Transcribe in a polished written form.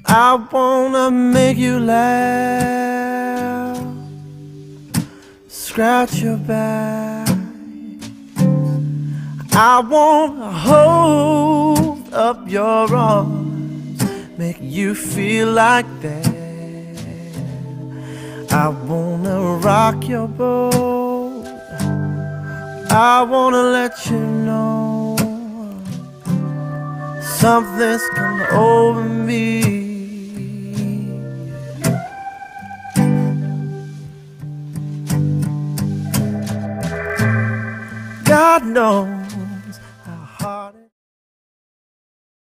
I wanna make you laugh, scratch your back. I wanna hold up your arms, make you feel like that. I wanna rock your boat, I wanna let you know something's come over me. God knows